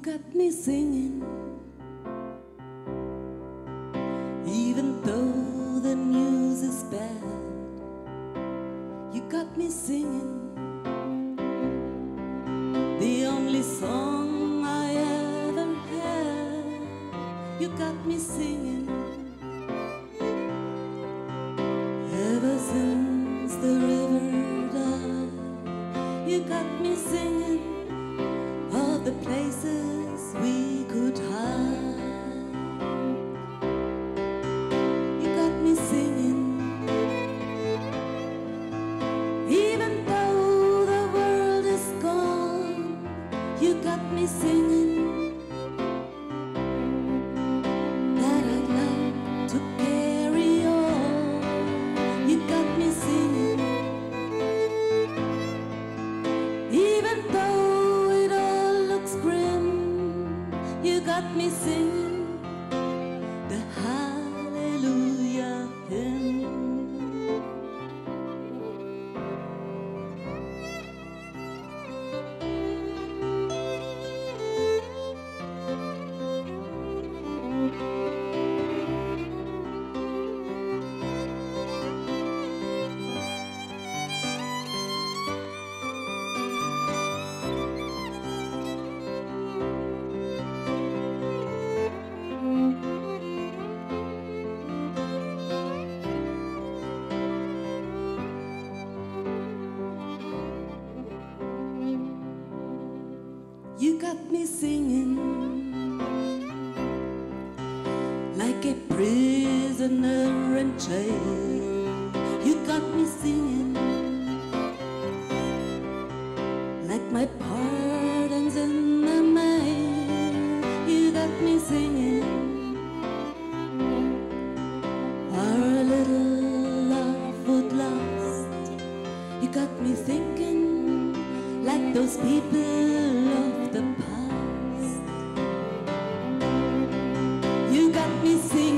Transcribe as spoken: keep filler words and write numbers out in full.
got me singing, even though the news is bad. You got me singing the only song I ever had. You got me singing ever since the river died. You got me singing all the places we could hide. You got me singing even though the world is gone. You got me singing that I'd love to carry on. You got me singing even though it all looks grim. You got me singing the hallelujah hymn. You got me singing like a prisoner in jail. You got me singing like my pardon's in the mail. You got me singing our little love would last. You got me thinking like those people of the past. You got me singing